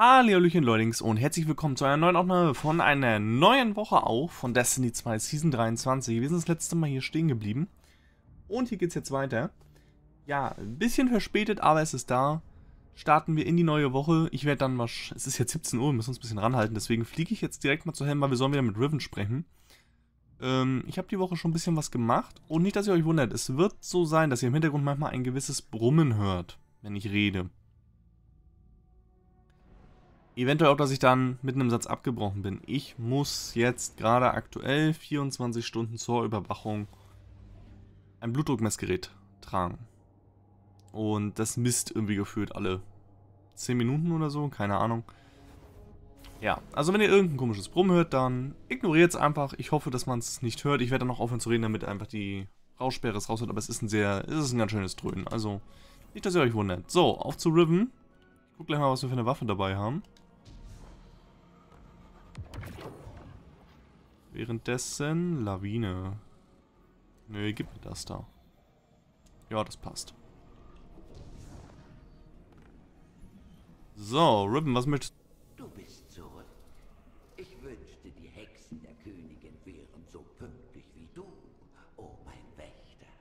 Hallöchen Leutings und herzlich willkommen zu einer neuen Aufnahme von einer neuen Woche auch von Destiny 2 Season 23. Wir sind das letzte Mal hier stehen geblieben und hier geht's jetzt weiter. Ja, ein bisschen verspätet, aber es ist da. Starten wir in die neue Woche. Ich werde dann es ist jetzt 17 Uhr, wir müssen uns ein bisschen ranhalten, deswegen fliege ich jetzt direkt mal zu Helm, weil wir sollen wieder mit Riven sprechen. Ich habe die Woche schon ein bisschen was gemacht und nicht, dass ihr euch wundert, es wird so sein, dass ihr im Hintergrund manchmal ein gewisses Brummen hört, wenn ich rede. Eventuell auch, dass ich dann mitten im Satz abgebrochen bin. Ich muss jetzt gerade aktuell 24 Stunden zur Überwachung ein Blutdruckmessgerät tragen. Und das misst irgendwie gefühlt alle 10 Minuten oder so, keine Ahnung. Ja, also wenn ihr irgendein komisches Brummen hört, dann ignoriert es einfach. Ich hoffe, dass man es nicht hört. Ich werde dann noch aufhören zu reden, damit einfach die Rauschsperre es raushört. Aber es ist ein ganz schönes Dröhnen. Also, nicht, dass ihr euch wundert. So, auf zu Riven. Ich guck gleich mal, was wir für eine Waffe dabei haben. Währenddessen Lawine. Nö, gib mir das da. Ja, das passt. So, Riven, was möchtest Du bist zurück. Ich wünschte, die Hexen der Königin wären so pünktlich wie du, oh mein Wächter.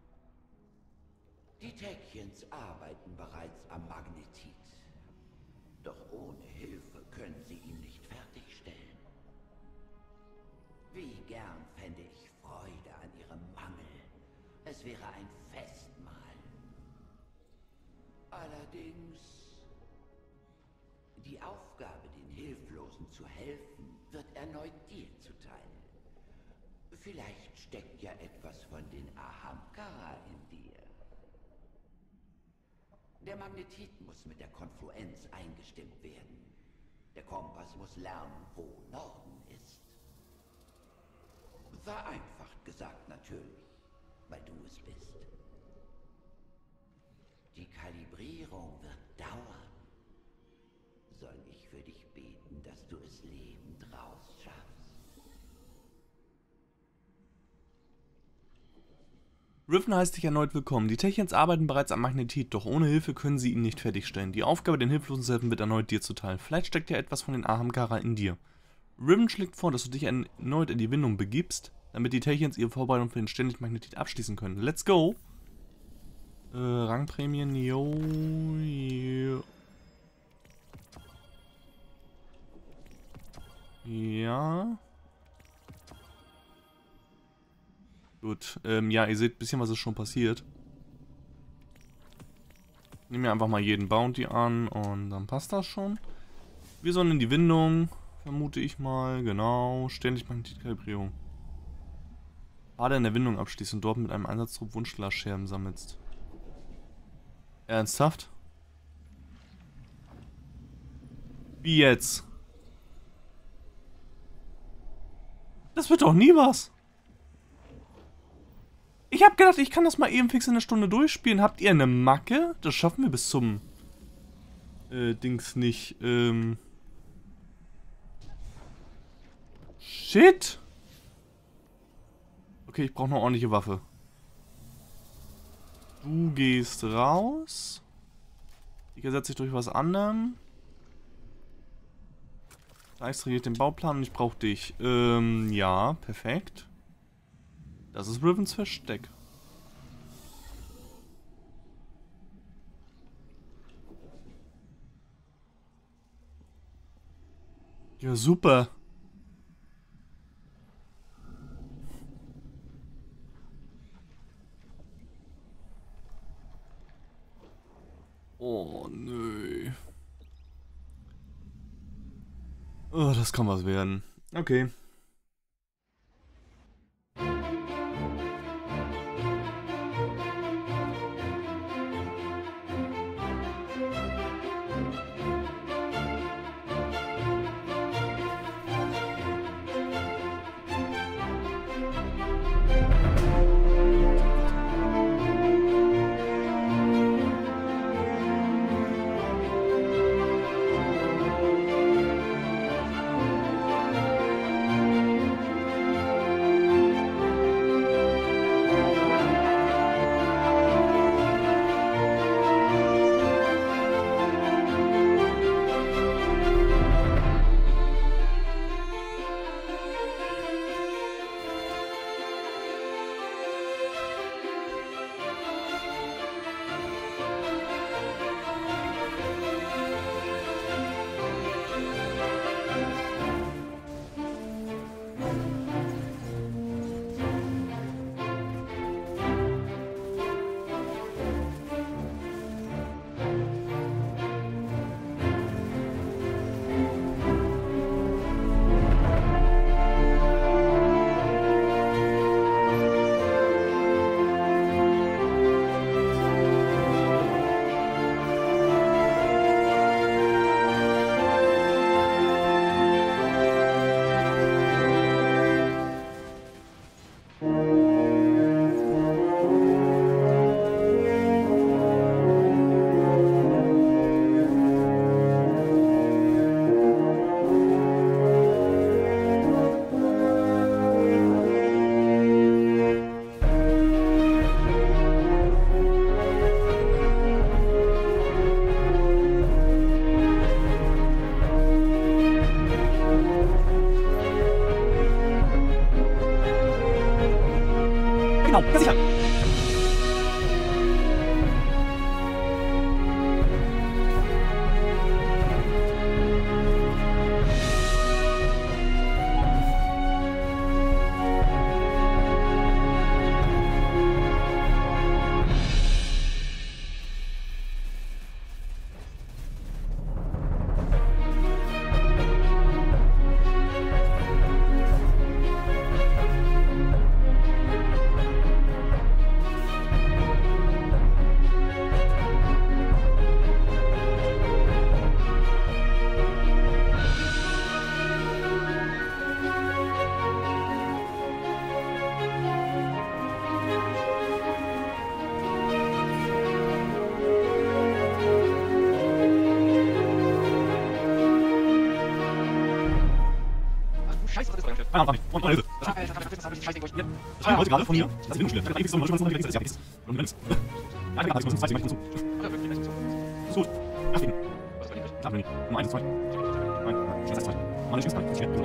Die Techjens arbeiten bereits am Magnetit. Doch ohne Hilfe können sie ihn nicht fertigstellen. Wie gern fände ich Freude an ihrem Mangel. Es wäre ein Festmahl. Allerdings, die Aufgabe, den Hilflosen zu helfen, wird erneut dir zuteil. Vielleicht steckt ja etwas von den Ahamkara in dir. Der Magnetit muss mit der Konfluenz eingestimmt werden. Der Kompass muss lernen, wo Norden ist. Vereinfacht gesagt natürlich, weil du es bist. Die Kalibrierung wird dauern. Soll ich für dich beten, dass du es lebend rausschaffst? Riven heißt dich erneut willkommen. Die Techjens arbeiten bereits am Magnetit, doch ohne Hilfe können sie ihn nicht fertigstellen. Die Aufgabe, den Hilflosen zu helfen, wird erneut dir zuteil. Vielleicht steckt ja etwas von den Ahamkara in dir. Riven schlägt vor, dass du dich erneut in die Windung begibst, damit die Techjens ihre Vorbereitung für den ständigen Magnetit abschließen können. Let's go! Rangprämien, yo. Ja. Gut, ja, ihr seht ein bisschen, was ist schon passiert. Nehmen wir einfach mal jeden Bounty an und dann passt das schon. Wir sollen in die Windung, vermute ich mal, genau, ständig Magnetitkalibrierung. Gerade in der Windung abschließen und dort mit einem Einsatztrupp Wunschglasscherben sammelst. Ernsthaft? Wie jetzt? Das wird doch nie was. Ich hab gedacht, ich kann das mal eben fix in einer Stunde durchspielen. Habt ihr eine Macke? Das schaffen wir bis zum Dings nicht. Shit. Okay, ich brauche eine ordentliche Waffe. Du gehst raus. Ich ersetze dich durch was anderem. Da extrahiert den Bauplan und ich brauche dich. Ja, perfekt. Das ist Rivens Versteck. Ja, super. Oh, nö. Oh, das kann was werden. Okay. Genau, ja sicher. Keine Ahnung, nicht. Und Hilfe. Das wollte gerade von mir. Das ist Windungsspiele. Da gibt es so eine Schule, das ist und wenn es. Ja, ich muss zwei Sekunden zu. Ist gut. Ach, gehen. Klar, wenn nicht. Nummer 1, 2. Nein, das ist 2. Meine Schüsse, ich stehe.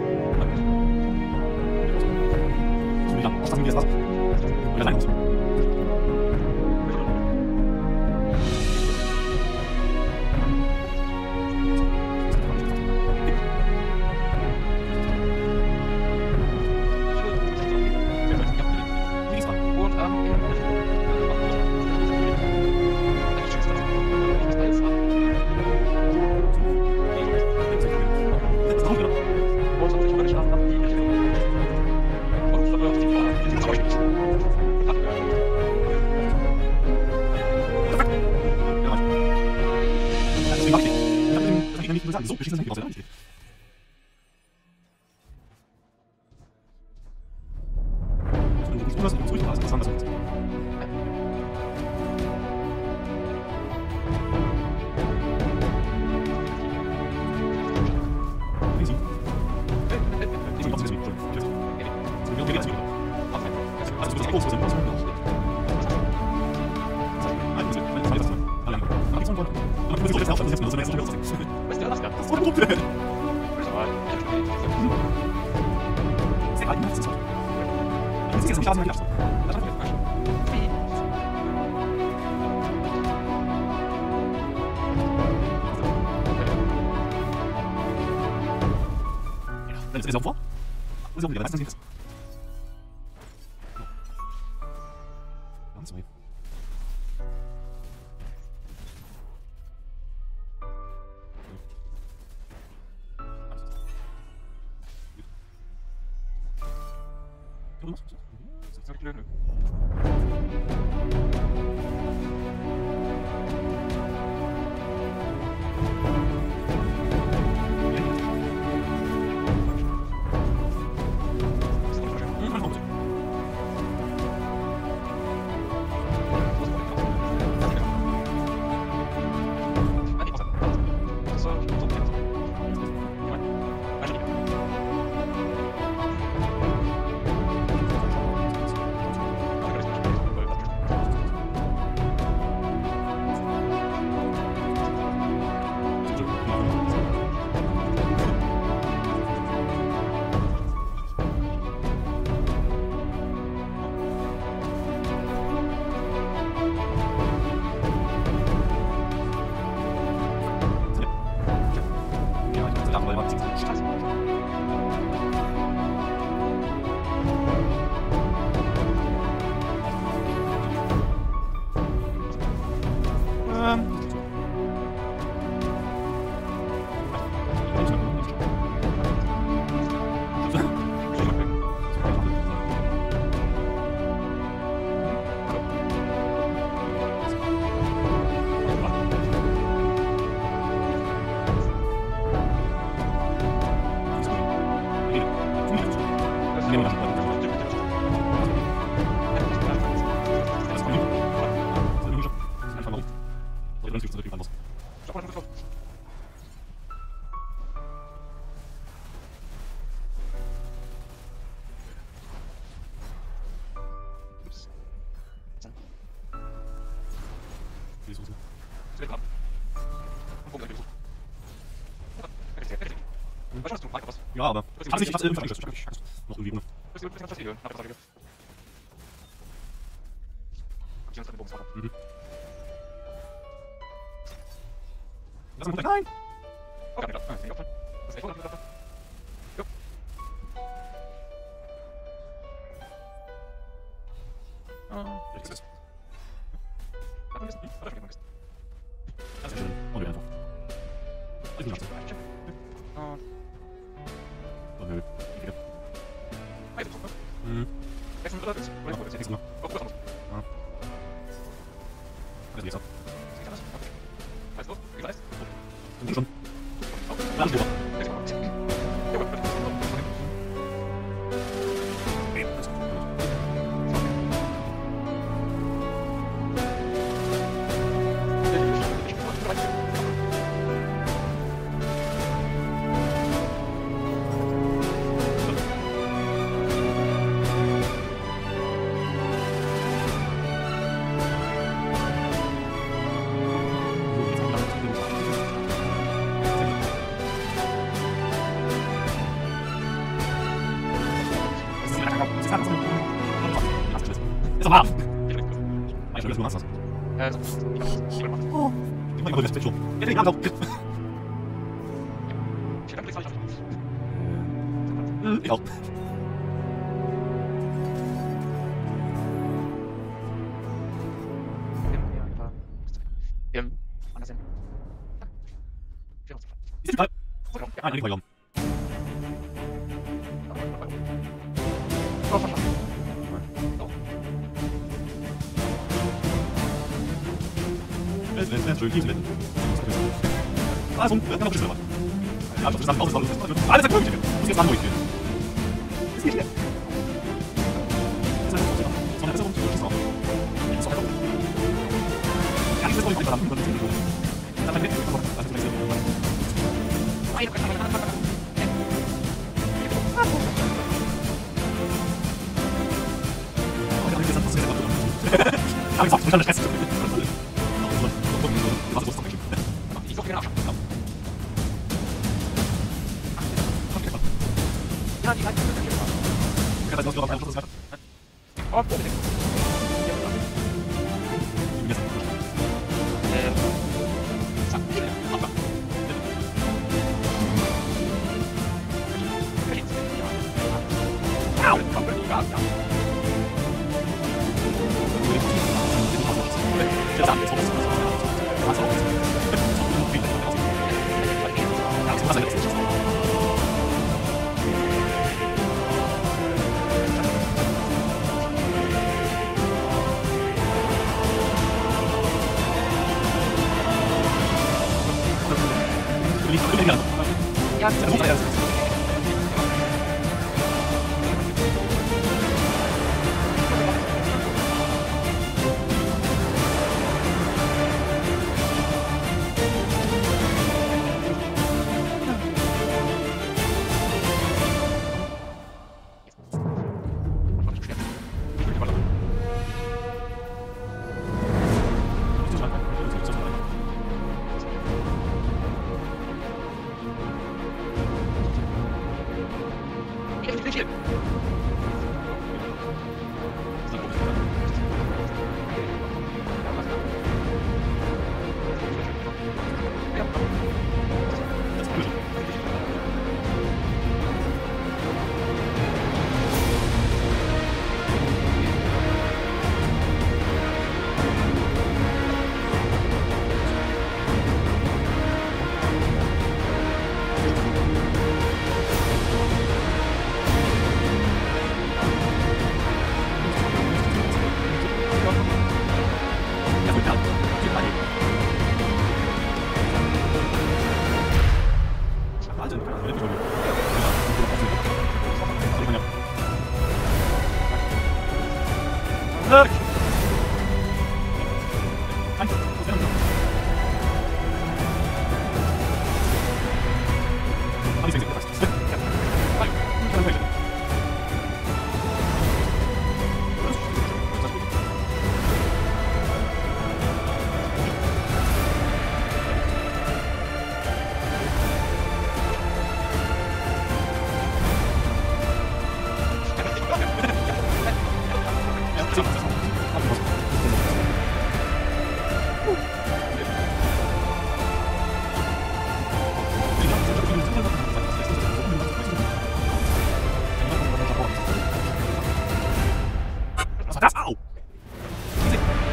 So, ja, das ist mir das Wasser. Und allein aus. So beschissen sind die aus der Hand. Ist er vor? Ist er wieder? Was ist das? Ganz weit. Ja, aber. Ich hab's nicht, noch irgendwie ohne. Mhm. Lass mal nein! Das ist schön. Und einfach. Mhm. Schon. Alles gut. Ist doch warm! Ich will das nur was. Oh! Ich mach mal das Bett schon. Jetzt den Arm drauf! Ich auch. Ist die Fall? Ah, nicht verloren. Schön, tief mit. Also, dann noch ein bisschen. Ja, das ist alles möglich. Alles ist möglich. Muss jetzt anruhig gehen. Ist nicht schlimm. Das ist einfach so eine Besserung, die ist auch. Das ist auch einfach. Ja, ich will es nicht haben. Dann kann ich nicht. Das ist nicht so. Aber ich sag, ich kann das Stress. Ja, die Leitung ist ich kann das noch auf einen Schluss weiter. Oh, bitte. Ja, das muss er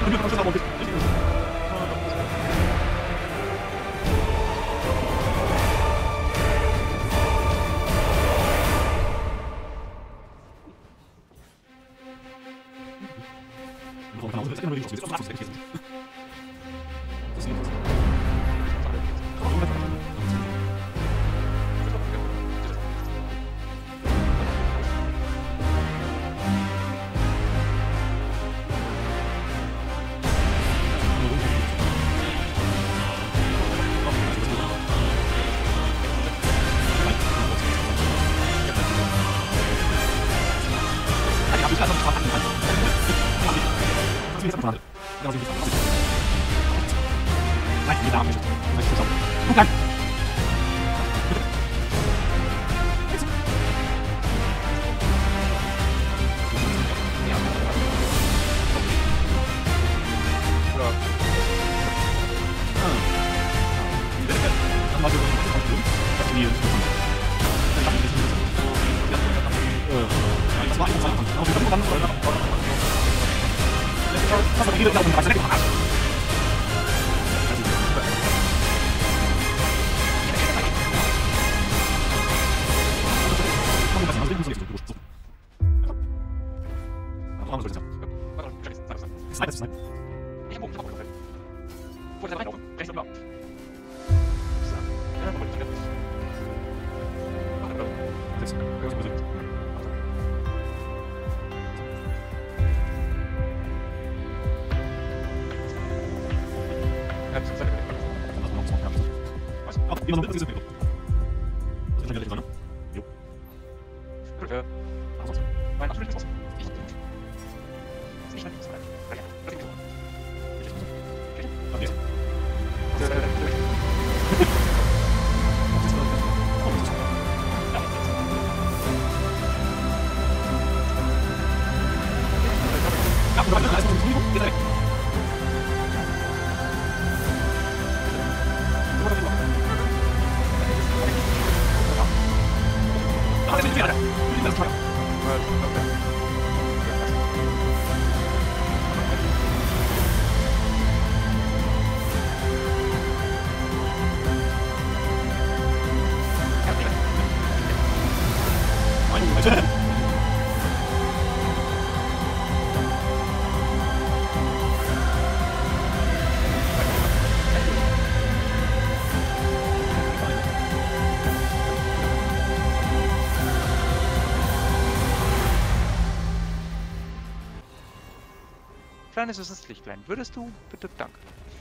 Kleines süßes Lichtlein, würdest du bitte? Danke.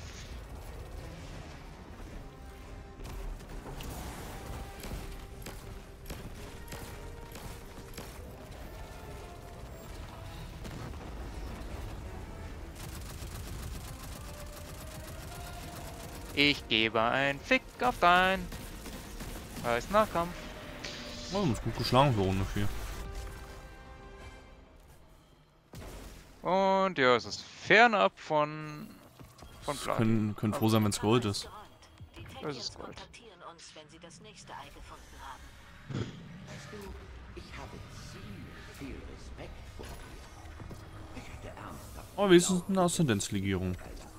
Ich gebe ein Fick auf dein als Nahkampf. Oh, das ist gut geschlagen für Runde 4. Und ja, es ist fernab von Plan. Können froh sein, wenn es Gold ist. Das ist Gold. Uns, wenn sie das nächste Ei gefunden haben. Weißt du, ich habe ziemlich viel Respekt vor dir. Ich hätte ernsthaft... Oh, wie ist es eine Aszendenzlegierung?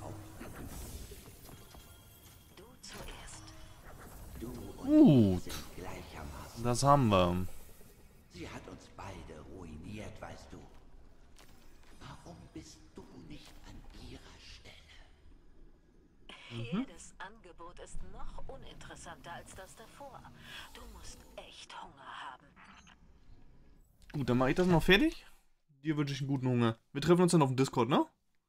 Du zuerst. Du und Gut, ich sind gleichermaßen. das haben wir. Sie hat uns beide ruiniert, weißt du. Warum bist du nicht an ihrer Stelle? Jedes Angebot ist noch uninteressanter als das davor. Du musst echt Hunger haben. Gut, dann mache ich das noch fertig. Dir wünsche ich einen guten Hunger. Wir treffen uns dann auf dem Discord, ne?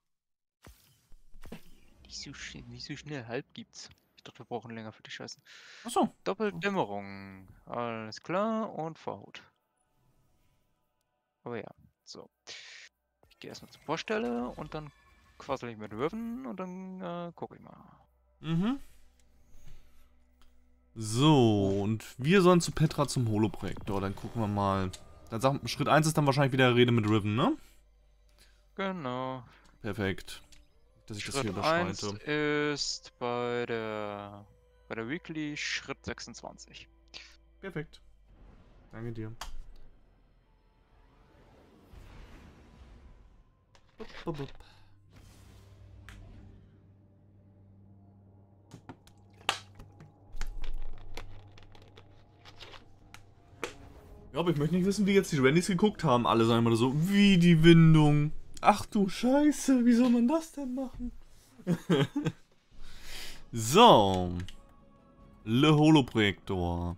Nicht so schnell, halb gibt's. Ich dachte, wir brauchen länger für die Scheiße. Achso. Doppeldämmerung. Alles klar und Vorhut. Aber ja, so. Ich gehe erstmal zur Vorstelle und dann quassel ich mit Riven und dann gucke ich mal. Mhm. So, und wir sollen zu Petra zum Holoprojektor. Dann gucken wir mal. Dann sagt, Schritt 1 ist dann wahrscheinlich wieder Rede mit Riven, ne? Genau. Perfekt. Dass ich das Schritt hier 1 überschreite. ist bei der Weekly Schritt 26. Perfekt. Danke dir. Bup, bup, bup. Ja, aber ich möchte nicht wissen, wie jetzt die Randys geguckt haben. Alle sagen immer so, wie die Windung. Ach du Scheiße, wie soll man das denn machen? So. Le Holoprojektor.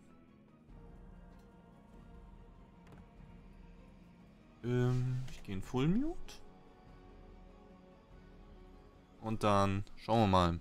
Ich gehe in Full Mute. Und dann schauen wir mal.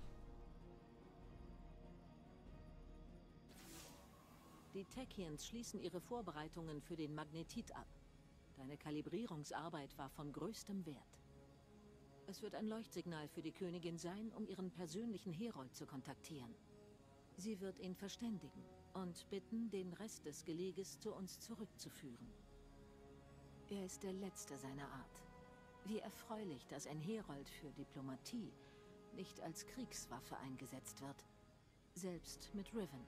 Die Techians schließen ihre Vorbereitungen für den Magnetit ab. Deine Kalibrierungsarbeit war von größtem Wert. Es wird ein Leuchtsignal für die Königin sein, um ihren persönlichen Herold zu kontaktieren. Sie wird ihn verständigen und bitten, den Rest des Geleges zu uns zurückzuführen. Er ist der letzte seiner Art. Wie erfreulich, dass ein Herold für Diplomatie nicht als Kriegswaffe eingesetzt wird. Selbst mit Riven.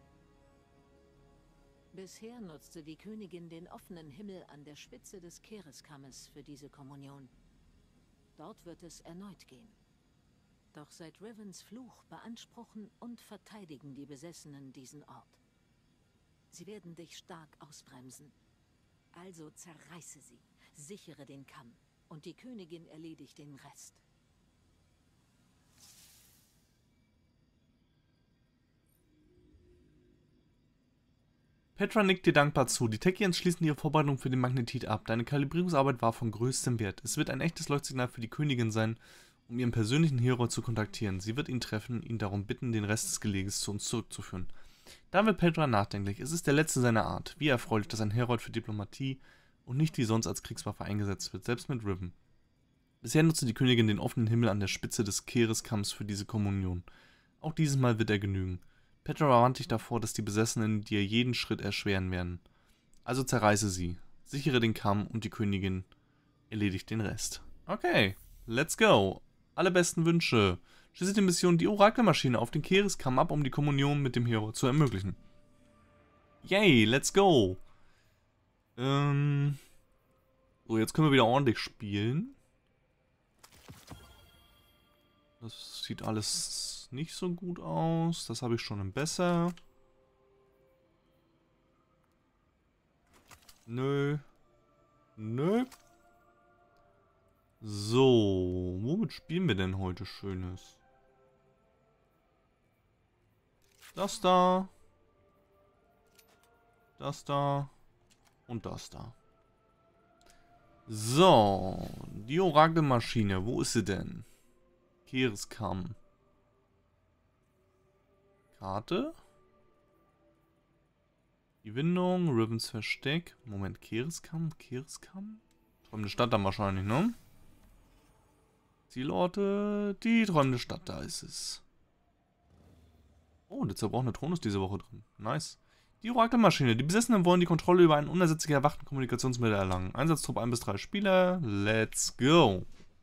Bisher nutzte die Königin den offenen Himmel an der Spitze des Kereskammes für diese Kommunion. Dort wird es erneut gehen. Doch seit Rivens Fluch beanspruchen und verteidigen die Besessenen diesen Ort. Sie werden dich stark ausbremsen. Also zerreiße sie, sichere den Kamm und die Königin erledigt den Rest. Petra nickt dir dankbar zu. Die Techians schließen ihre Vorbereitung für den Magnetit ab. Deine Kalibrierungsarbeit war von größtem Wert. Es wird ein echtes Leuchtsignal für die Königin sein, um ihren persönlichen Herold zu kontaktieren. Sie wird ihn treffen, ihn darum bitten, den Rest des Geleges zu uns zurückzuführen. Dann wird Petra nachdenklich. Es ist der letzte seiner Art. Wie erfreulich, dass ein Herold für Diplomatie und nicht wie sonst als Kriegswaffe eingesetzt wird, selbst mit Riven. Bisher nutzte die Königin den offenen Himmel an der Spitze des Kereskamms für diese Kommunion. Auch dieses Mal wird er genügen. Petra warnt dich davor, dass die Besessenen dir jeden Schritt erschweren werden. Also zerreiße sie, sichere den Kamm und die Königin erledigt den Rest. Okay, let's go. Alle besten Wünsche. Schließe die Mission die Orakelmaschine auf den Kereskamm ab, um die Kommunion mit dem Hero zu ermöglichen. Yay, let's go. So, jetzt können wir wieder ordentlich spielen. Das sieht alles nicht so gut aus. Das habe ich schon im Besser. Nö. Nö. So, womit spielen wir denn heute Schönes? Das da. Das da. Und das da. So, die Orakelmaschine. Wo ist sie denn? Kereskam. Karte. Die Windung, Rivens Versteck. Moment, Kereskam? Kereskam? Träumende Stadt dann wahrscheinlich, ne? Zielorte. Die träumende Stadt, da ist es. Oh, der zerbrochene Thron ist diese Woche drin. Nice. Die Orakelmaschine. Die Besessenen wollen die Kontrolle über ein unersetzlich erwachten Kommunikationsmittel erlangen. Einsatztrupp 1 bis 3 Spieler. Let's go.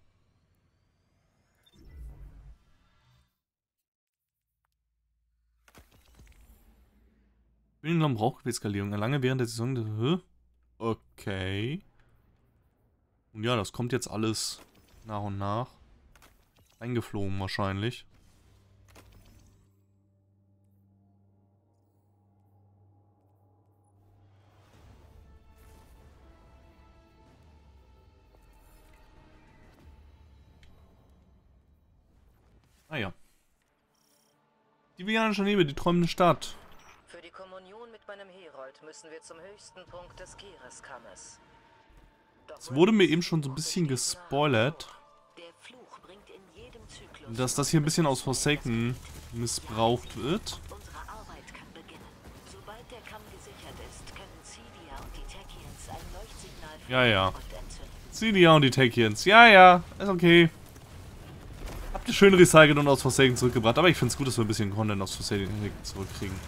Bühnenraum Rauchgewebsskalierung. Erlange während der Saison... Okay. Und ja, das kommt jetzt alles nach und nach. Eingeflogen wahrscheinlich. Ah ja. Die Vianische Nebel, die träumende Stadt. Für die Kommunion mit meinem Herold müssen wir zum höchsten Punkt des Kereskammes. Es wurde mir eben schon so ein bisschen gespoilert, dass das hier ein bisschen aus Forsaken missbraucht wird. Unsere Arbeit kann beginnen. Sobald der Kamm gesichert ist, können Cydia und die Techians ein Leuchtsignal für Ja, ja. den Herold entzünden. Cydia und die Techians. Ja, ja, ist okay. Habt ihr schön recycelt und aus Forsaken zurückgebracht. Aber ich finde es gut, dass wir ein bisschen Content aus Forsaken zurückkriegen.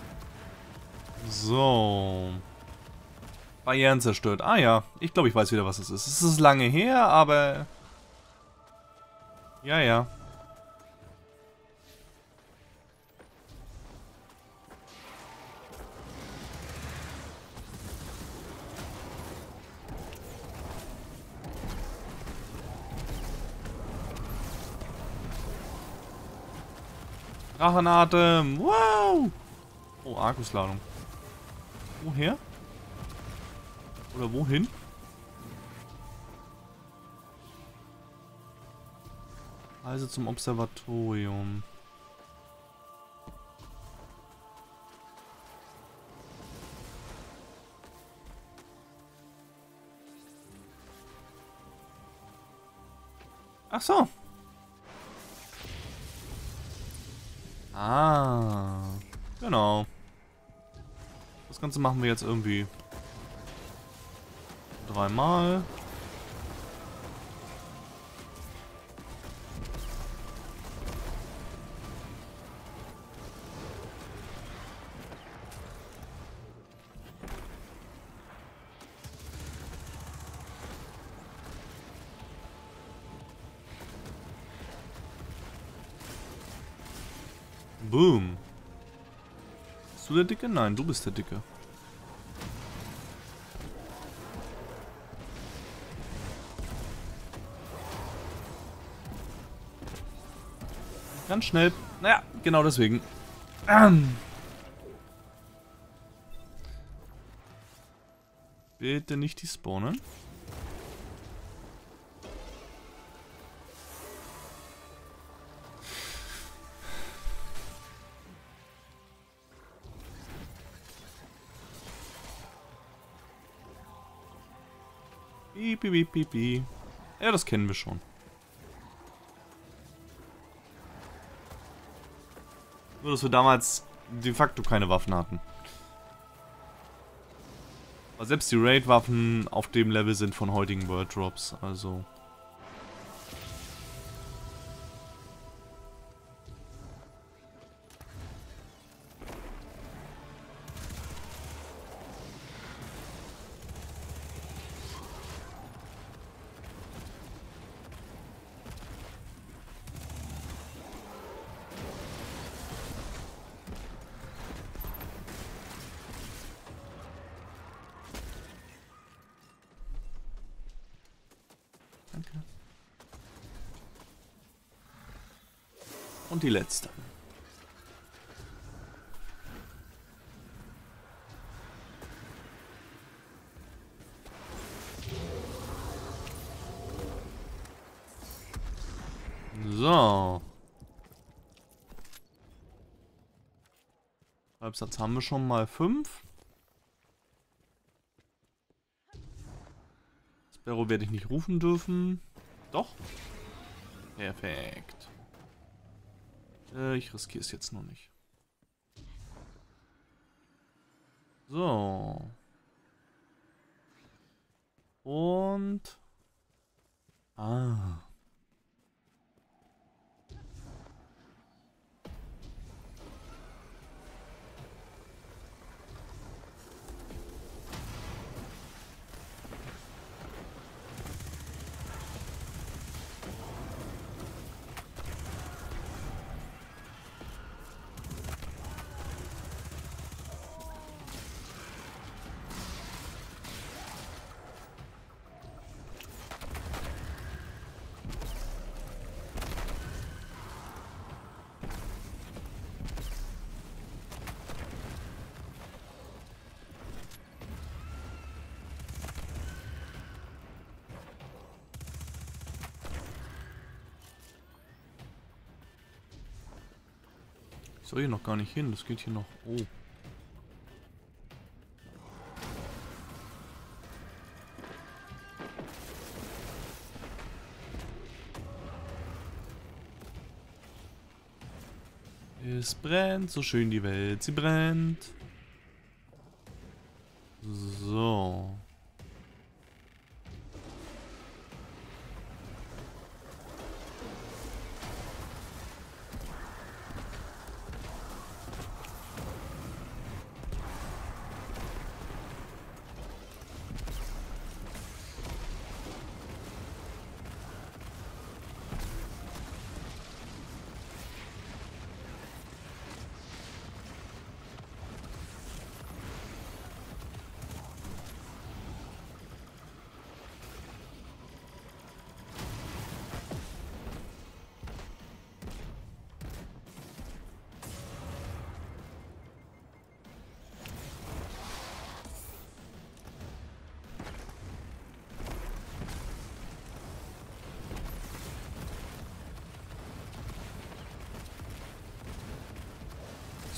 So. Barrieren zerstört. Ah ja, ich glaube, ich weiß wieder, was es ist. Es ist lange her, aber... Ja, ja. Drachenatem. Wow. Oh, Arkusladung. Woher? Oder wohin? Also zum Observatorium. Ach so. Ah. Genau. Das Ganze machen wir jetzt irgendwie 3-mal. Boom. Bist du der Dicke? Nein, du bist der Dicke. Ganz schnell. Naja, genau deswegen. Bitte nicht die spawnen. Piep, piep, piep, piep. Ja, das kennen wir schon. Nur, dass wir damals de facto keine Waffen hatten. Aber selbst die Raid-Waffen auf dem Level sind von heutigen World Drops, also... Danke. Und die letzte. So. Halbsatz haben wir schon mal 5. Sparrow werde ich nicht rufen dürfen. Doch. Perfekt. Ich riskiere es jetzt noch nicht. So. Und... Ah. Ich soll hier noch gar nicht hin, das geht hier noch. Oh. Es brennt, so schön die Welt, sie brennt. So.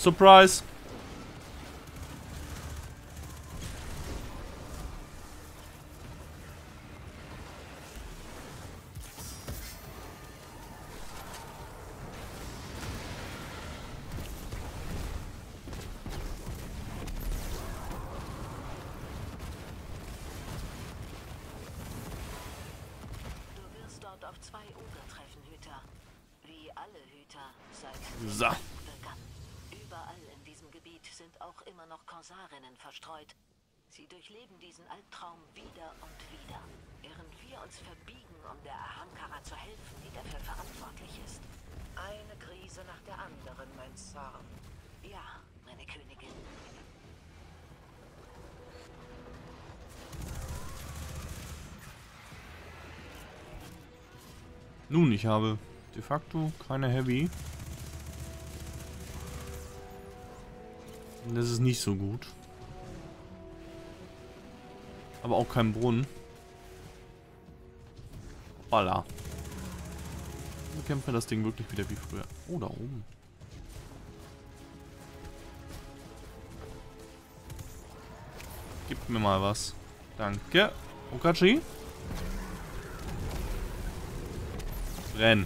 Surprise! Du wirst dort auf 2 Oger treffen, Hüter. Wie alle Hüter seit So. begann. Überall in diesem Gebiet sind auch immer noch Korsarinnen verstreut. Sie durchleben diesen Albtraum wieder und wieder, während wir uns verbiegen, um der Ahamkara zu helfen, die dafür verantwortlich ist. Eine Krise nach der anderen, mein Zorn. Ja, meine Königin. Nun, ich habe de facto keine Heavy. Das ist nicht so gut. Aber auch kein Brunnen. Voila. Bekämpfen wir das Ding wirklich wieder wie früher. Oh, da oben. Gib mir mal was. Danke. Okachi. Renn.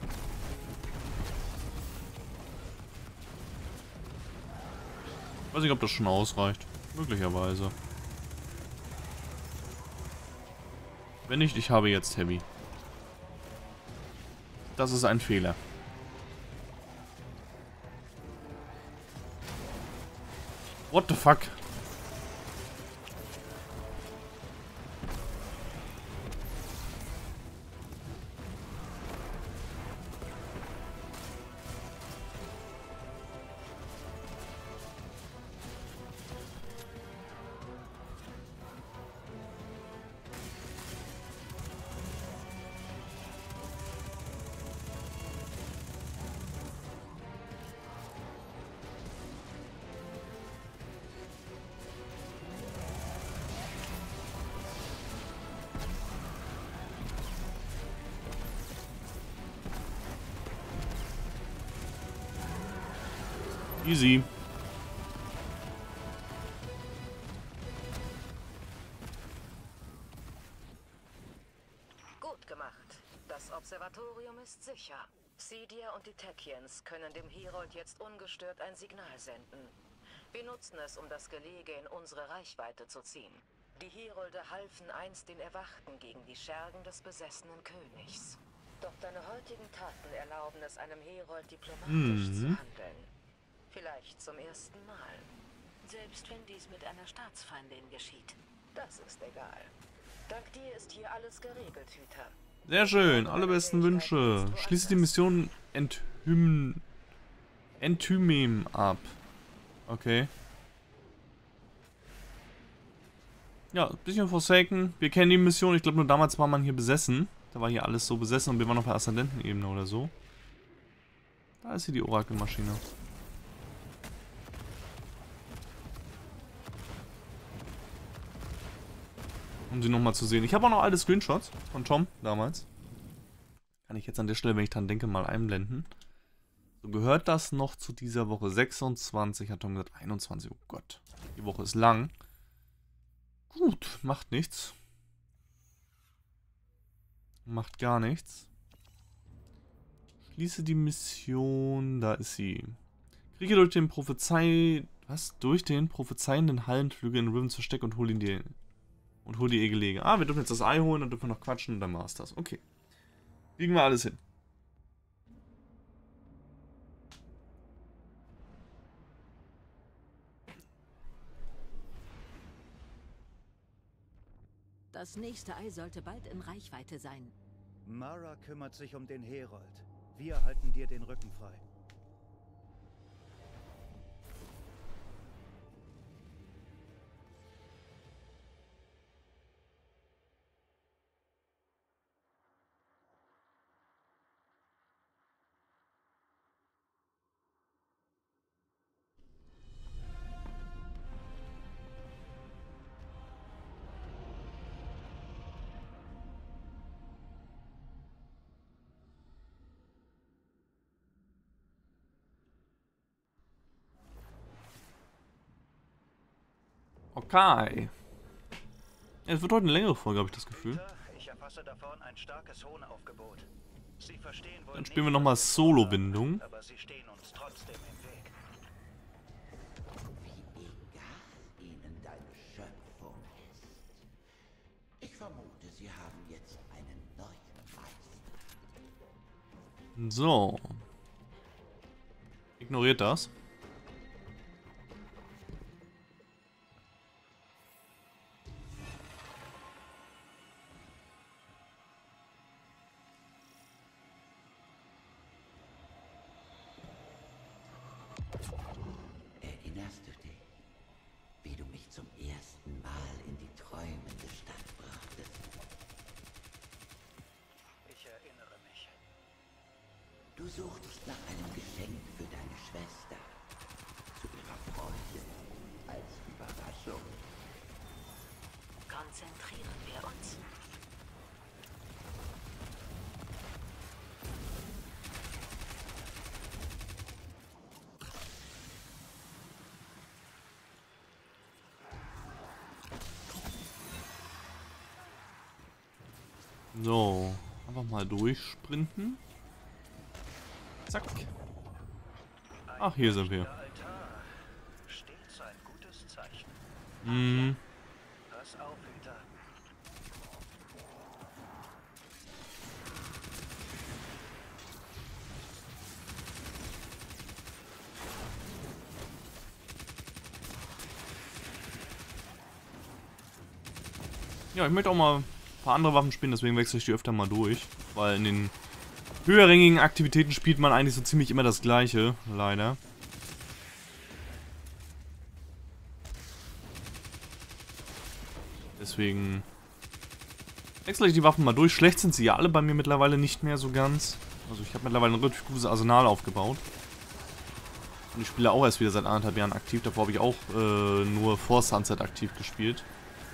Weiß nicht, ob das schon ausreicht. Möglicherweise. Wenn nicht, ich habe jetzt Heavy. Das ist ein Fehler. What the fuck? Easy. Gut gemacht. Das Observatorium ist sicher. Sidia und die Techians können dem Herold jetzt ungestört ein Signal senden. Wir nutzen es, um das Gelege in unsere Reichweite zu ziehen. Die Herolde halfen einst den Erwachten gegen die Schergen des besessenen Königs. Doch deine heutigen Taten erlauben es einem Herold diplomatisch zu handeln. Vielleicht zum ersten Mal. Selbst wenn dies mit einer Staatsfeindin geschieht. Das ist egal. Dank dir ist hier alles geregelt, Hüter. Sehr schön. Alle besten Wünsche. Schließe die Mission Enthymem ab. Okay. Ja, ein bisschen Forsaken. Wir kennen die Mission. Ich glaube, nur damals war man hier besessen. Da war hier alles so besessen und wir waren auf der Aszendentenebene oder so. Da ist hier die Orakelmaschine. Um sie nochmal zu sehen. Ich habe auch noch alte Screenshots von Tom damals. Kann ich jetzt an der Stelle, wenn ich dran denke, mal einblenden. So gehört das noch zu dieser Woche. 26 hat Tom gesagt, 21. Oh Gott. Die Woche ist lang. Gut, macht nichts. Macht gar nichts. Schließe die Mission. Da ist sie. Kriege durch den durch den prophezeienden Hallenflügel in Riven Versteck und hol ihn dir. Und hol die Egelege. Ah, wir dürfen jetzt das Ei holen, dann dürfen wir noch quatschen und dann war's das. Okay. Kriegen wir alles hin. Das nächste Ei sollte bald in Reichweite sein. Mara kümmert sich um den Herold. Wir halten dir den Rücken frei. Okay. Ja, es wird heute eine längere Folge, habe ich das Gefühl. Ich erfasse davon ein starkes Hohnaufgebot. Sie verstehen wohl Dann spielen wir nicht, nochmal was wir Solo-Bindung. fordern, aber sie stehen uns trotzdem im Weg. Wie egal ihnen deine Schöpfung ist. Ich vermute, sie haben jetzt einen neuen Meister. So. Ignoriert das. Erinnerst du dich, wie du mich zum ersten Mal in die träumende Stadt brachtest? Ich erinnere mich. Du suchtest nach einem Geschenk für deine Schwester. Zu ihrer Freude. Als Überraschung. Konzentrieren wir uns. So. Einfach mal durchsprinten. Zack. Ach, hier sind wir. Der Altar. Stets ein gutes Zeichen. Hm. Pass auf, Hüter. Ja, ich möchte auch mal ein paar andere Waffen spielen, deswegen wechsle ich die öfter mal durch. Weil in den höherrangigen Aktivitäten spielt man eigentlich so ziemlich immer das Gleiche, leider. Deswegen wechsle ich die Waffen mal durch. Schlecht sind sie ja alle bei mir mittlerweile nicht mehr so ganz. Also ich habe mittlerweile ein relativ gutes Arsenal aufgebaut. Und ich spiele auch erst wieder seit 1,5 Jahren aktiv. Davor habe ich auch nur vor Sunset aktiv gespielt.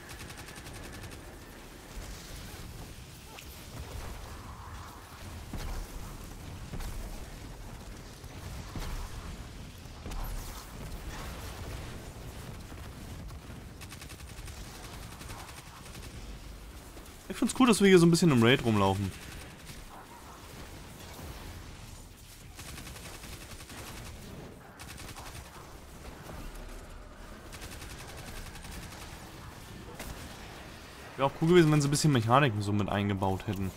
Ich find's cool, dass wir hier so ein bisschen im Raid rumlaufen. Wäre auch cool gewesen, wenn sie ein bisschen Mechaniken so mit eingebaut hätten.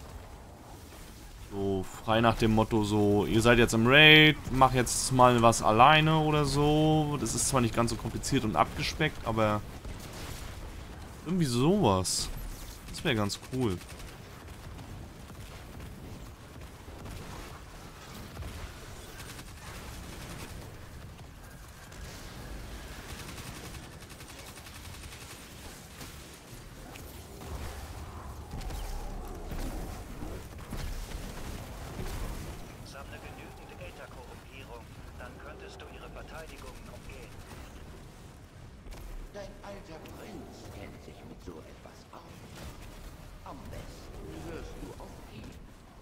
So frei nach dem Motto so, ihr seid jetzt im Raid, mach jetzt mal was alleine oder so. Das ist zwar nicht ganz so kompliziert und abgespeckt, aber irgendwie sowas. Das wäre ganz cool. Sammle genügend Ätherkorrumpierung, dann könntest du ihre Verteidigungen umgehen. Dein alter Prinz kennt sich mit so etwas aus. Am besten hörst du auf ihn.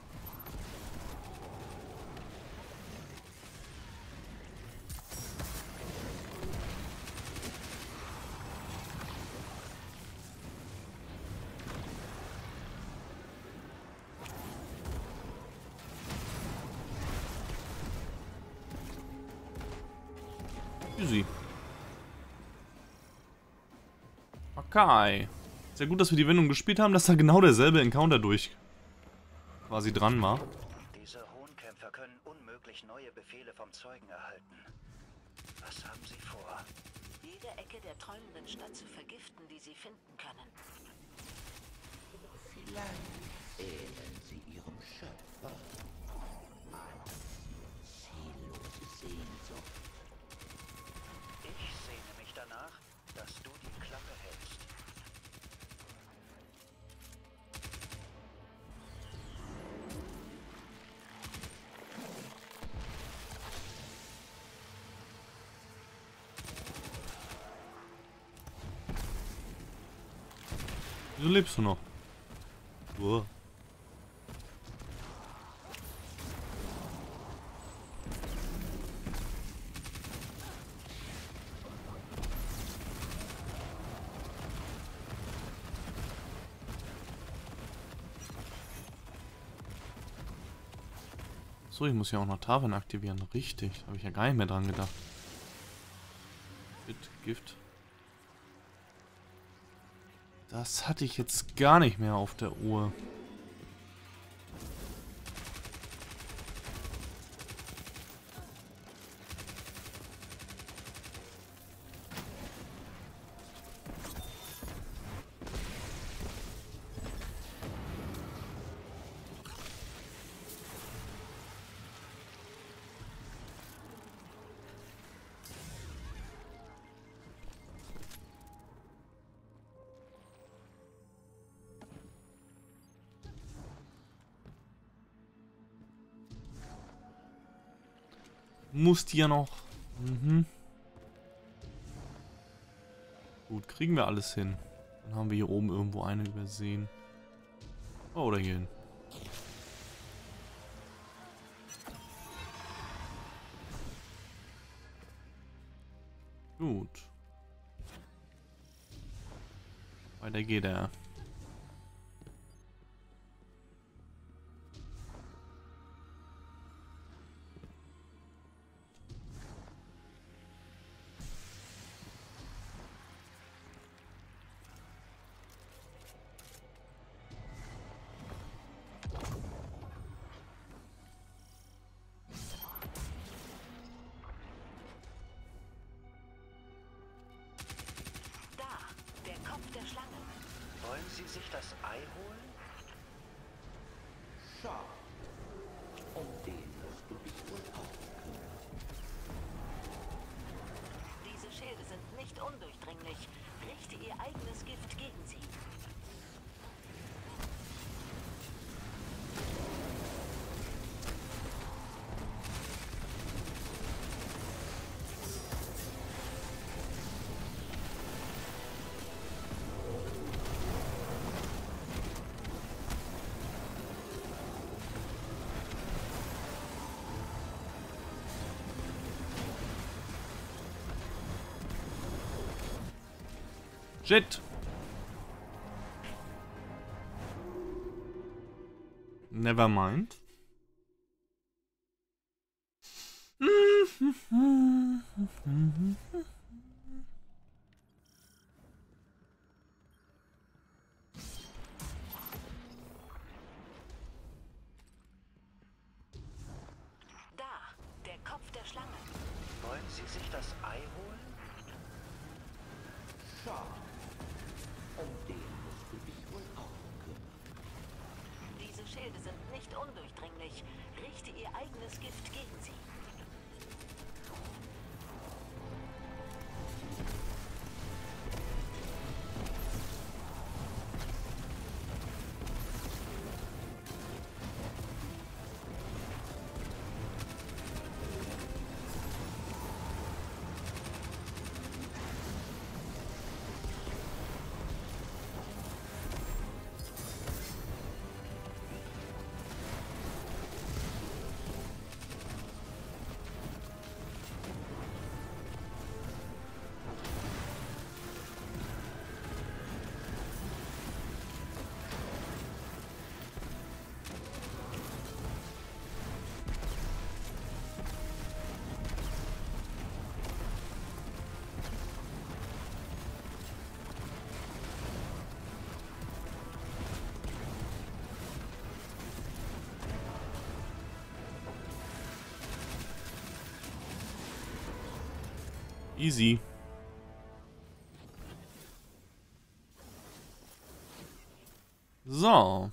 Easy. Okay. Sehr gut, dass wir die Wendung gespielt haben, dass da genau derselbe Encounter durch quasi dran war. Diese Hohnkämpfer können unmöglich neue Befehle vom Zeugen erhalten. Was haben sie vor? Jede Ecke der träumenden Stadt zu vergiften, die sie finden können. Vielleicht ähneln sie ihrem Schöpfer. Eine ziellose Sehnsucht. Ich sehne mich danach, dass du die Klappe hältst. Wieso lebst du noch? Uah. So, ich muss ja auch noch Tafeln aktivieren. Richtig, habe ich ja gar nicht mehr dran gedacht. Gift. Das hatte ich jetzt gar nicht mehr auf der Uhr. Muss die ja noch. Mhm. Gut, kriegen wir alles hin. Dann haben wir hier oben irgendwo eine übersehen. Oh, oder hier hin. Gut. Weiter geht er. Wollen Sie sich das Ei holen? Schau, um den musst du dich wohl auch kümmern. Diese Schilde sind nicht undurchdringlich. Richte ihr eigenes Gift gegen sie. Shit! Never mind. Da, der Kopf der Schlange. Wollen Sie sich das Ei holen? Schau, um den musst du dich wohl auch kümmern. Diese Schilde sind nicht undurchdringlich. Richte ihr eigenes Gift gegen sie. Easy. So.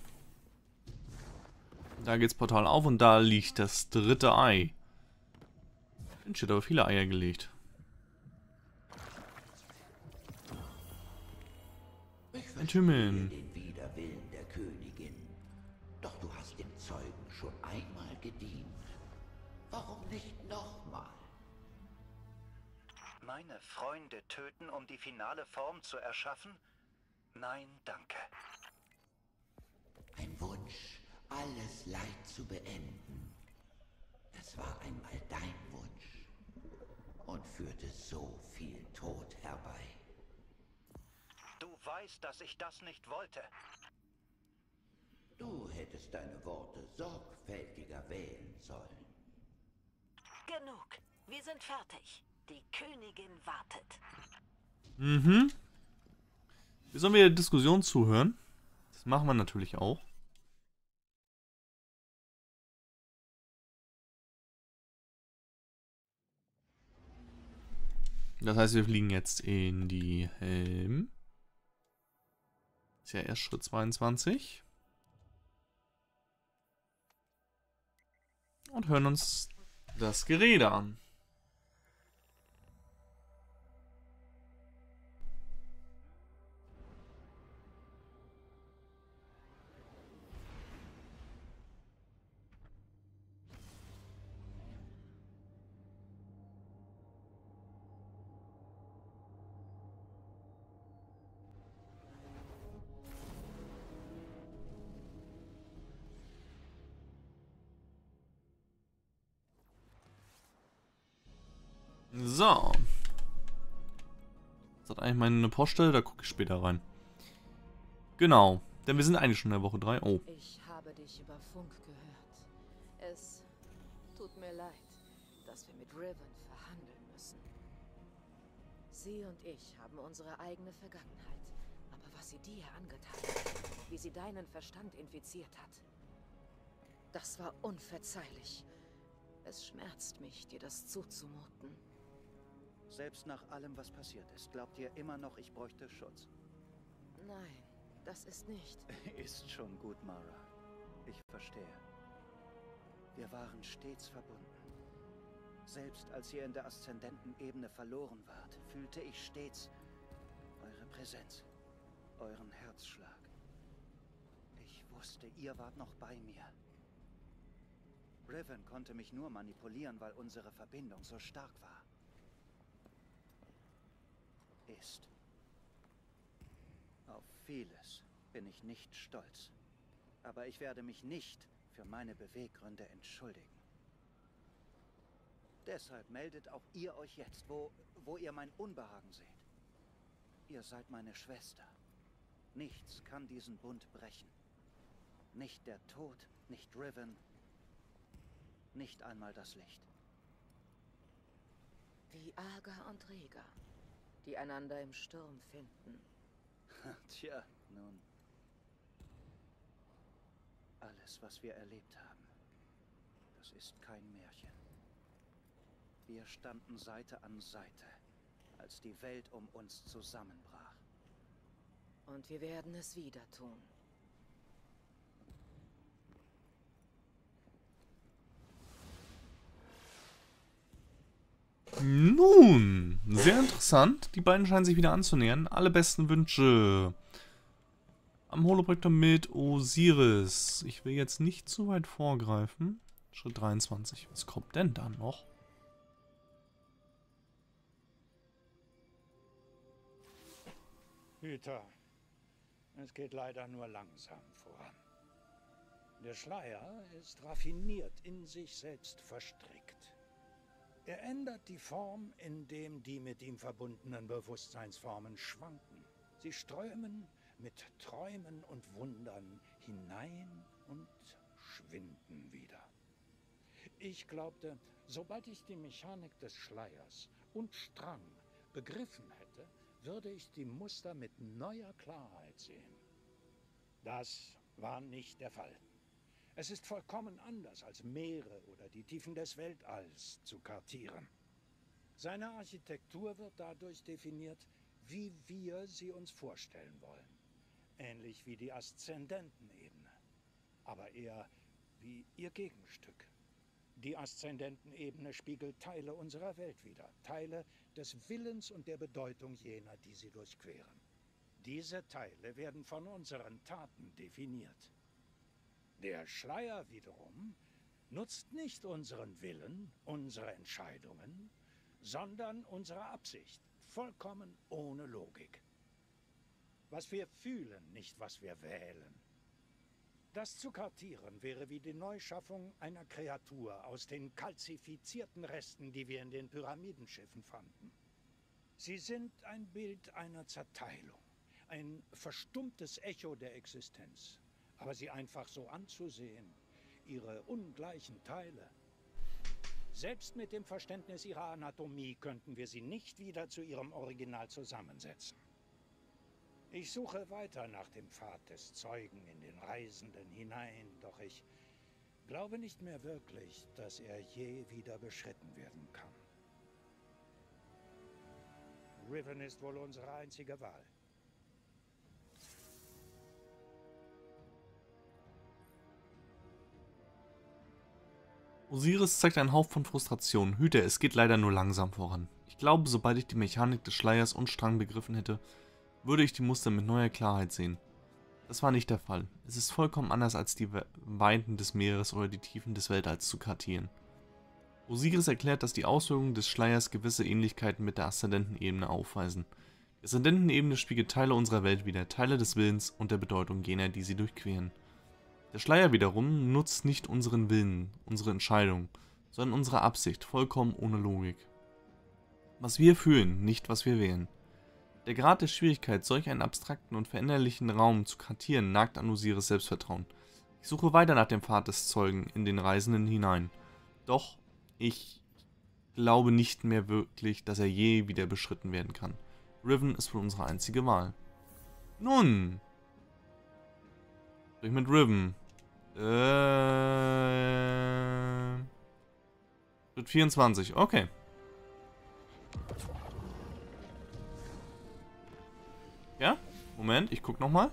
Da geht's Portal auf und da liegt das dritte Ei. Mensch, hat aber viele Eier gelegt. Ich Enthümmeln. verstehe den Widerwillen der Königin. Doch du hast dem Zeugen schon einmal gedient. Warum nicht nochmal? Meine Freunde töten, um die finale Form zu erschaffen? Nein, danke. Ein Wunsch, alles Leid zu beenden. Das war einmal dein Wunsch und führte so viel Tod herbei. Du weißt, dass ich das nicht wollte. Du hältst hättest deine Worte sorgfältiger wählen sollen. Genug. Wir sind fertig. Die Königin wartet. Mhm. Wir sollen wieder der Diskussion zuhören. Das machen wir natürlich auch. Das heißt, wir fliegen jetzt in die Helm. Ist ja erst Schritt 22. Und hören uns das Gerede an. So. Das hat eigentlich meine Poststelle, da gucke ich später rein. Genau, denn wir sind eigentlich schon in der Woche 3. Oh. Ich habe dich über Funk gehört. Es tut mir leid, dass wir mit Riven verhandeln müssen. Sie und ich haben unsere eigene Vergangenheit. Aber was sie dir angetan hat, wie sie deinen Verstand infiziert hat, das war unverzeihlich. Es schmerzt mich, dir das zuzumuten. Selbst nach allem, was passiert ist, glaubt ihr immer noch, ich bräuchte Schutz? Nein, das ist nicht. Ist schon gut, Mara. Ich verstehe. Wir waren stets verbunden. Selbst als ihr in der Aszendentenebene verloren wart, fühlte ich stets eure Präsenz, euren Herzschlag. Ich wusste, ihr wart noch bei mir. Riven konnte mich nur manipulieren, weil unsere Verbindung so stark war. Ist. Auf vieles bin ich nicht stolz. Aber ich werde mich nicht für meine Beweggründe entschuldigen. Deshalb meldet auch ihr euch jetzt, wo ihr mein Unbehagen seht. Ihr seid meine Schwester. Nichts kann diesen Bund brechen. Nicht der Tod, nicht Riven, nicht einmal das Licht. Wie Aga und Rega, die einander im Sturm finden. Tja, nun. Alles, was wir erlebt haben, das ist kein Märchen. Wir standen Seite an Seite, als die Welt um uns zusammenbrach. Und wir werden es wieder tun. Nun, sehr interessant. Die beiden scheinen sich wieder anzunähern. Alle besten Wünsche. Am Holoprojektor mit Osiris. Ich will jetzt nicht zu weit vorgreifen. Schritt 23. Was kommt denn da noch? Hüter, es geht leider nur langsam voran. Der Schleier ist raffiniert in sich selbst verstrickt. Er ändert die Form, indem die mit ihm verbundenen Bewusstseinsformen schwanken. Sie strömen mit Träumen und Wundern hinein und schwinden wieder. Ich glaubte, sobald ich die Mechanik des Schleiers und Strang begriffen hätte, würde ich die Muster mit neuer Klarheit sehen. Das war nicht der Fall. Es ist vollkommen anders, als Meere oder die Tiefen des Weltalls zu kartieren. Seine Architektur wird dadurch definiert, wie wir sie uns vorstellen wollen. Ähnlich wie die Aszendentenebene, aber eher wie ihr Gegenstück. Die Aszendentenebene spiegelt Teile unserer Welt wider, Teile des Willens und der Bedeutung jener, die sie durchqueren. Diese Teile werden von unseren Taten definiert. Der Schleier wiederum nutzt nicht unseren Willen, unsere Entscheidungen, sondern unsere Absicht, vollkommen ohne Logik. Was wir fühlen, nicht was wir wählen. Das zu kartieren wäre wie die Neuschaffung einer Kreatur aus den kalzifizierten Resten, die wir in den Pyramidenschiffen fanden. Sie sind ein Bild einer Zerteilung, ein verstummtes Echo der Existenz. aber sie einfach so anzusehen, ihre ungleichen Teile. Selbst mit dem Verständnis ihrer Anatomie könnten wir sie nicht wieder zu ihrem Original zusammensetzen. Ich suche weiter nach dem Pfad des Zeugen in den Reisenden hinein, doch ich glaube nicht mehr wirklich, dass er je wieder beschritten werden kann. Riven ist wohl unsere einzige Wahl. Osiris zeigt einen Hauch von Frustration. Hüte, es geht leider nur langsam voran. Ich glaube, sobald ich die Mechanik des Schleiers und Strang begriffen hätte, würde ich die Muster mit neuer Klarheit sehen. Das war nicht der Fall. Es ist vollkommen anders als die Weiten des Meeres oder die Tiefen des Weltalls zu kartieren. Osiris erklärt, dass die Auswirkungen des Schleiers gewisse Ähnlichkeiten mit der Aszendentenebene aufweisen. Die Aszendentenebene spiegelt Teile unserer Welt wider, Teile des Willens und der Bedeutung jener, die sie durchqueren. Der Schleier wiederum nutzt nicht unseren Willen, unsere Entscheidung, sondern unsere Absicht, vollkommen ohne Logik. Was wir fühlen, nicht was wir wählen. Der Grad der Schwierigkeit, solch einen abstrakten und veränderlichen Raum zu kartieren, nagt an Osiris Selbstvertrauen. Ich suche weiter nach dem Pfad des Zeugen in den Reisenden hinein. Doch ich glaube nicht mehr wirklich, dass er je wieder beschritten werden kann. Riven ist wohl unsere einzige Wahl. Nun. Sprich mit Riven. Schritt 24, okay. Ja, Moment, ich guck nochmal.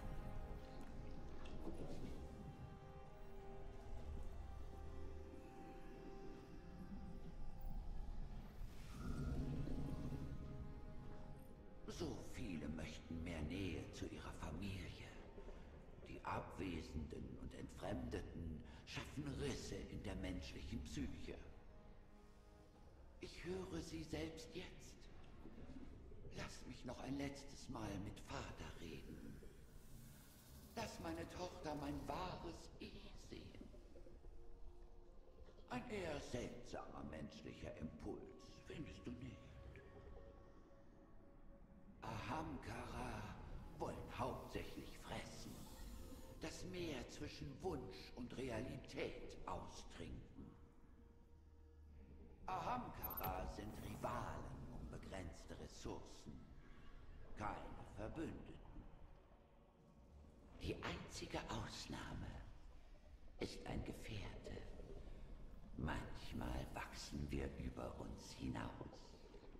So viele möchten mehr Nähe zu ihrer Familie. Die Abwesenden und Entfremdeten schaffen Risse in der menschlichen Psyche. Ich höre sie selbst jetzt. Lass mich noch ein letztes Mal mit Vater reden. Lass meine Tochter mein wahres Ich sehen. Ein eher seltsamer menschlicher Impuls, findest du nicht? Ahamkara wollen hauptsächlich fressen. Das Meer zwischen Wunsch und Realität austrinken. Ahamkara sind Rivalen um begrenzte Ressourcen. Keine Verbündeten. Die einzige Ausnahme ist ein Gefährte. Manchmal wachsen wir über uns hinaus.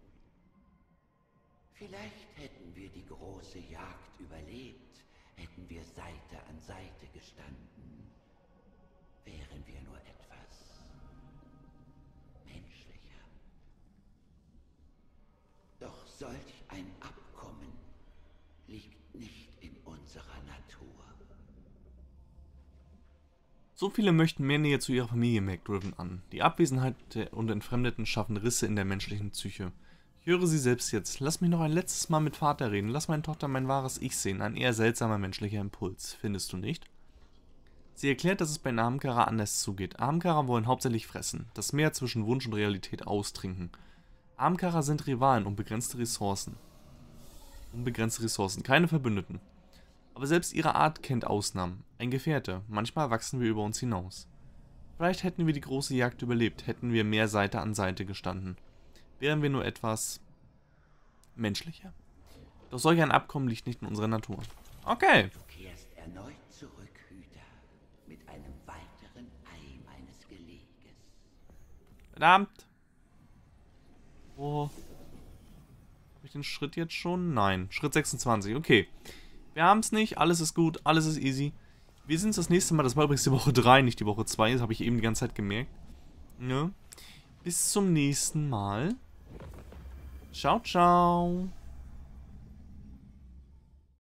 Vielleicht hätten wir die große Jagd überlebt, hätten wir Seite an Seite gestanden, wären wir nur etwas menschlicher. Doch solch ein Abkommen liegt nicht in unserer Natur. So viele möchten mehr Nähe zu ihrer Familie, merkt Riven an. Die Abwesenheit der und Entfremdeten schaffen Risse in der menschlichen Psyche. Ich höre sie selbst jetzt. Lass mich noch ein letztes Mal mit Vater reden. Lass meine Tochter mein wahres Ich sehen. Ein eher seltsamer menschlicher Impuls. Findest du nicht? Sie erklärt, dass es bei Ahamkara anders zugeht. Ahamkara wollen hauptsächlich fressen. Das Meer zwischen Wunsch und Realität austrinken. Ahamkara sind Rivalen um begrenzte Ressourcen. Keine Verbündeten. Aber selbst ihre Art kennt Ausnahmen. Ein Gefährte. Manchmal wachsen wir über uns hinaus. Vielleicht hätten wir die große Jagd überlebt, hätten wir mehr Seite an Seite gestanden. Wären wir nur etwas menschlicher. Doch solch ein Abkommen liegt nicht in unserer Natur. Okay. Du kehrst erneut zurück, Hüter, mit einem weiteren Ei meines Geleges. Verdammt. Oh. Habe ich den Schritt jetzt schon? Nein. Schritt 26. Okay. Wir haben es nicht. Alles ist gut. Alles ist easy. Wir sehen uns das nächste Mal. Das war übrigens die Woche 3, nicht die Woche 2. Das habe ich eben die ganze Zeit gemerkt. Ja. Bis zum nächsten Mal. Ciao, ciao.